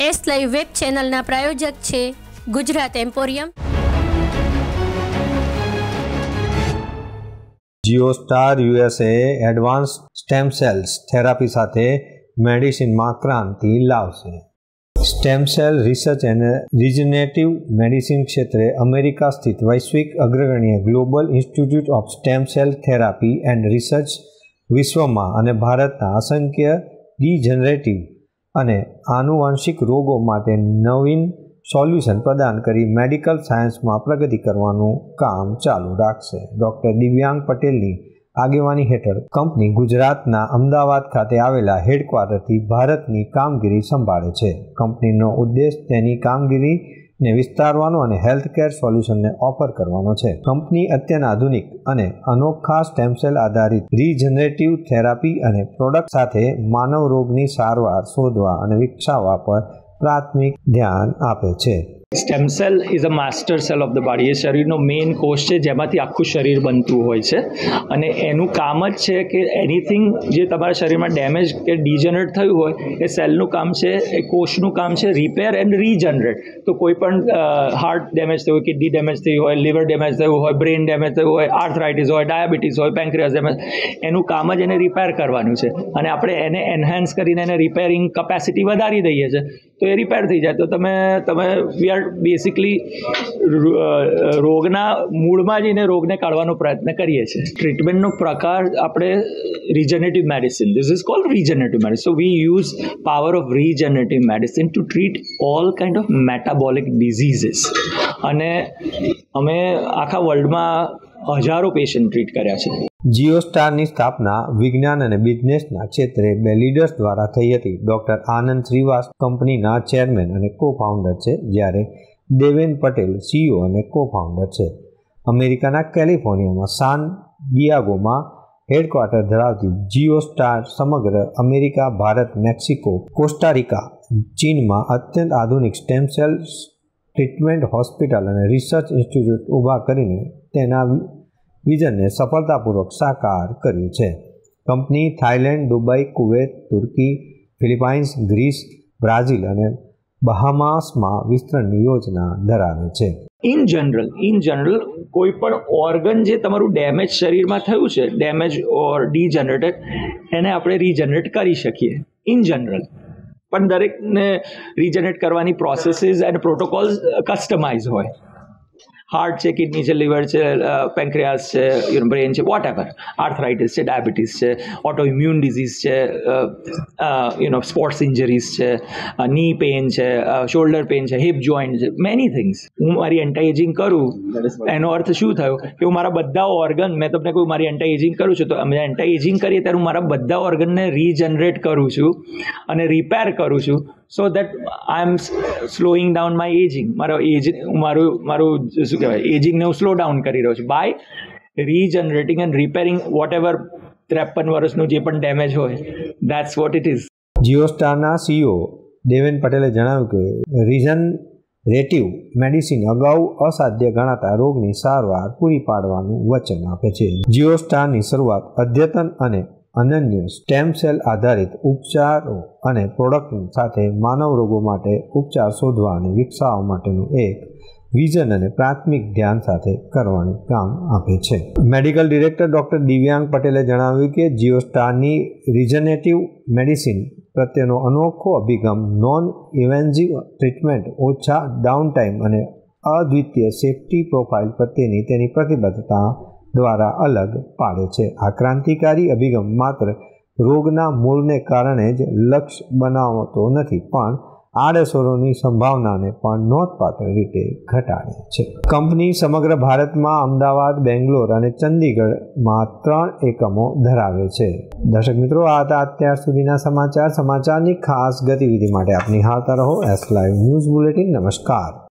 S live web ચેનલના પ્રાયોજક છે Gujarat emporium. Giostar USA advance stem cells therapy સાથે મેડિસિનમાં ક્રાંતિ લાવશે. સ્ટેમ સેલ રિસર્ચ અને રિજનરેટિવ મેડિસિન ક્ષેત્રે અમેરિકા સ્થિત વૈશ્વિક અગ્રગણ્ય global institute of stem cell therapy and research વિશ્વમાં અને ભારતના અસંખ્ય ડિજનરેટિવ અને આનુવંશિક રોગો માટે નવીન સોલ્યુશન પ્રદાન કરી મેડિકલ સાયન્સમાં પ્રગતિ કરવાનું કામ ચાલુ રાખશે. ડૉક્ટર દિવ્યાંગ પટેલની આગેવાની હેઠળ કંપની ગુજરાતના અમદાવાદ ખાતે આવેલા હેડક્વાર્ટરથી ભારતની કામગીરી સંભાળે છે. કંપનીનો ઉદ્દેશ તેની કામગીરીને વિસ્તારવાનો અને હેલ્થકેર સોલ્યુશનને ઓફર કરવાનો છે. કંપની અત્યંત આધુનિક અને અનોખા સ્ટેમસેલ આધારિત રિજનરેટિવ થેરાપી અને પ્રોડક્ટ સાથે માનવ રોગની સારવાર શોધવા અને વિકસાવવા પર પ્રાથમિક ધ્યાન આપે છે. Stem cell is a master cell of the body. એ શરીરનો મેઇન કોષ છે જેમાંથી આખું શરીર બનતું હોય છે અને એનું કામ જ છે કે એનીથિંગ જે તમારા શરીરમાં ડેમેજ કે ડિજનરેટ થયું હોય એ સેલનું કામ છે, એ કોષનું કામ છે રિપેર એન્ડ રીજનરેટ. તો કોઈ પણ હાર્ટ ડેમેજ થયું હોય, કિડની ડેમેજ થઈ હોય, લીવર ડેમેજ થયું હોય, બ્રેઇન ડેમેજ થયું હોય, આર્થરાઇટિસ હોય, ડાયાબિટીસ હોય, પેન્ક્રિયાસ ડેમેજ, એનું કામ જ એને રિપેર કરવાનું છે અને આપણે એને એન્હાન્સ કરીને એને રિપેરિંગ કેપેસિટી વધારી દઈએ છીએ તો એ રિપેર થઈ જાય. તો તમે વી આર બેસિકલી રોગના મૂળમાં જઈને રોગને કાઢવાનો પ્રયત્ન કરીએ છીએ. ટ્રીટમેન્ટનો પ્રકાર આપણે regenerative medicine, this is called regenerative medicine. So we use power of regenerative medicine to treat all kind of metabolic diseases. અને અમે આખા વર્લ્ડમાં હજારો પેશન્ટ ટ્રીટ કર્યા છે. જીઓસ્ટારની સ્થાપના વિજ્ઞાન અને બિઝનેસના ક્ષેત્રે બે લીડર્સ દ્વારા થઈ હતી. ડૉક્ટર આનંદ શ્રીવાસ્તવ કંપનીના ચેરમેન અને કો ફાઉન્ડર છે, જ્યારે દેવેન પટેલ સીઈઓ અને કો ફાઉન્ડર છે. અમેરિકાના કેલિફોર્નિયામાં સાન ડિયાગોમાં હેડક્વાર્ટર ધરાવતી જીઓસ્ટાર સમગ્ર અમેરિકા, ભારત, મેક્સિકો, કોસ્ટારિકા, ચીનમાં અત્યંત આધુનિક સ્ટેમ સેલ ટ્રીટમેન્ટ હોસ્પિટલ અને રિસર્ચ ઇન્સ્ટિટ્યૂટ ઊભા કરીને તેના વિઝનને સફળતાપૂર્વક સાકાર કર્યું છે. કંપની થાઇલેન્ડ, દુબઈ, કુવૈત, તુર્કી, ફિલિપાઇન્સ, ગ્રીસ, બ્રાઝિલ અને બહામાસમાં વિસ્તરણની યોજના ધરાવે છે. ઇન જનરલ કોઈ પણ ઓર્ગન જે તમારું ડેમેજ શરીરમાં થયું છે, ડેમેજ ઓર ડીજનરેટેડ, એને આપણે રીજનરેટ કરી શકીએ ઇન જનરલ. પણ દરેકને રીજનરેટ કરવાની પ્રોસેસીસ અને પ્રોટોકોલ્સ કસ્ટમાઇઝ હોય. હાર્ટ છે, કિડની છે, લીવર છે, પેન્ક્રિયાસ છે, બ્રેન છે, વોટ એવર, આર્થરાઇટિસ છે, ડાયાબિટીસ છે, ઓટો ઇમ્યુન ડિઝીઝ છે, સ્પોર્ટ્સ ઇન્જરીઝ છે, ની પેઇન છે, શોલ્ડર પેઇન છે, હિપ જોઈન્ટ છે, મેની થિંગ્સ. હું મારી એન્ટી એજિંગ કરું એનો અર્થ શું થયો કે હું મારા બધા ઓર્ગન, મેં તમને કહ્યું મારી એન્ટી એજિંગ કરું છું, તો અમે એન્ટી એજિંગ કરીએ ત્યારે હું મારા બધા ઓર્ગનને રીજનરેટ કરું છું અને રિપેર કરું છું. So that I am slowing down my aging. મારું શું કહેવાય, એજિંગને હું સ્લો ડાઉન કરી રહ્યો છું by regenerating and repairing whatever 53 વર્ષનું જે પણ ડેમેજ હોય. That's what it is. જીઓસ્ટારના સીઈઓ દેવેન પટેલે જણાવ્યું કે રિજનરેટિવ મેડિસિન અગાઉ અસાધ્ય ગણાતા રોગની સારવાર પૂરી પાડવાનું વચન આપે છે. જીઓસ્ટારની શરૂઆત અદ્યતન અને અનન્ય સ્ટેમ સેલ આધારિત ઉપચારો અને પ્રોડક્ટ સાથે માનવ રોગો માટે ઉપચાર શોધવા અને વિકસાવવા માટેનું એક વિઝન અને પ્રાથમિક ધ્યાન સાથે કરવાનું કામ આપે છે. મેડિકલ ડિરેક્ટર ડૉક્ટર દિવ્યાંગ પટેલે જણાવ્યું કે જીઓસ્ટારની રિજનરેટિવ મેડિસિન પ્રત્યેનો અનોખો અભિગમ નોન ઇન્વેઝિવ ટ્રીટમેન્ટ, ઓછા ડાઉનટાઇમ અને અદ્વિતીય સેફ્ટી પ્રોફાઇલ પ્રત્યેની તેની પ્રતિબદ્ધતા દ્વારા અલગ પાડે છે. આ ક્રાંતિકારી અભિગમ માત્ર રોગના મૂળને કારણે જ લક્ષ્ય બનાવતો નથી, પણ આડઅસરોની સંભાવનાને પણ નોંધપાત્ર રીતે ઘટાડે છે. કંપની સમગ્ર ભારતમાં અમદાવાદ, બેંગ્લોર અને ચંદીગઢમાં 3 એકમો ધરાવે છે. દર્શક મિત્રો, આ હતા અત્યાર સુધીના સમાચારની ખાસ ગતિવિધિ માટે આપ નિહાળતા રહો એસ લાઈવ ન્યૂઝ બુલેટિન. નમસ્કાર.